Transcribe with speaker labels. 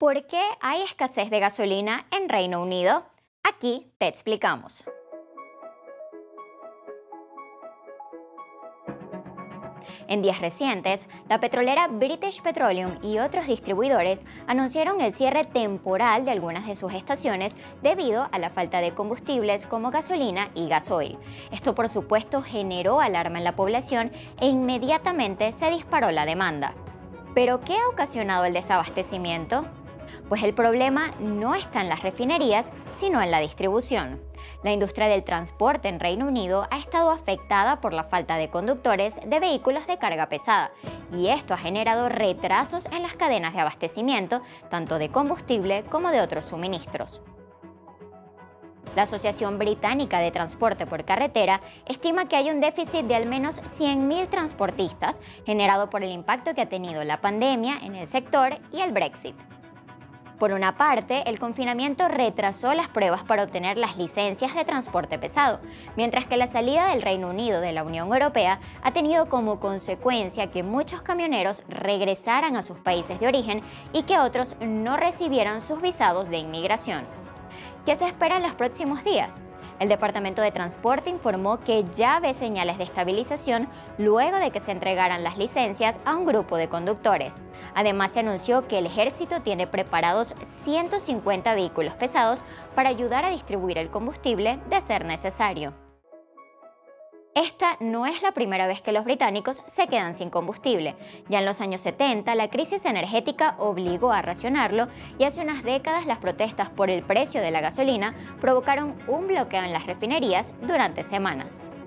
Speaker 1: ¿Por qué hay escasez de gasolina en Reino Unido? Aquí te explicamos. En días recientes, la petrolera British Petroleum y otros distribuidores anunciaron el cierre temporal de algunas de sus estaciones debido a la falta de combustibles como gasolina y gasoil. Esto, por supuesto, generó alarma en la población e inmediatamente se disparó la demanda. ¿Pero qué ha ocasionado el desabastecimiento? Pues el problema no está en las refinerías, sino en la distribución. La industria del transporte en Reino Unido ha estado afectada por la falta de conductores de vehículos de carga pesada, y esto ha generado retrasos en las cadenas de abastecimiento, tanto de combustible como de otros suministros. La Asociación Británica de Transporte por Carretera estima que hay un déficit de al menos 100.000 transportistas generado por el impacto que ha tenido la pandemia en el sector y el Brexit. Por una parte, el confinamiento retrasó las pruebas para obtener las licencias de transporte pesado, mientras que la salida del Reino Unido de la Unión Europea ha tenido como consecuencia que muchos camioneros regresaran a sus países de origen y que otros no recibieran sus visados de inmigración. ¿Qué se espera en los próximos días? El Departamento de Transporte informó que ya ve señales de estabilización luego de que se entregaran las licencias a un grupo de conductores. Además, se anunció que el ejército tiene preparados 150 vehículos pesados para ayudar a distribuir el combustible de ser necesario. Esta no es la primera vez que los británicos se quedan sin combustible. Ya en los años 70, la crisis energética obligó a racionarlo y hace unas décadas las protestas por el precio de la gasolina provocaron un bloqueo en las refinerías durante semanas.